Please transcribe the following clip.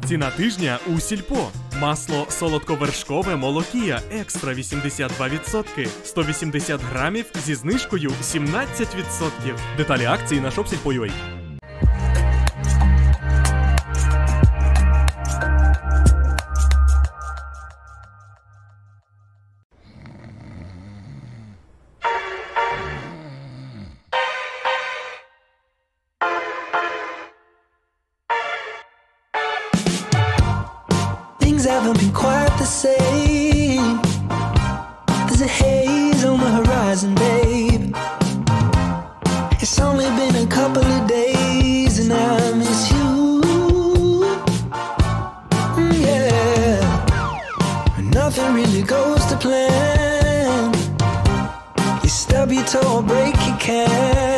Ціна тижня у Сільпо. Масло солодковершкове Молокія Екстра 82%. 180 грамів зі знижкою 17%. Деталі акції на shopsilpo.ua. Things haven't been quite the same. There's a haze on the horizon, babe. It's only been a couple of days and I miss you. Yeah. Nothing really goes to plan. You stub your toe or break your can.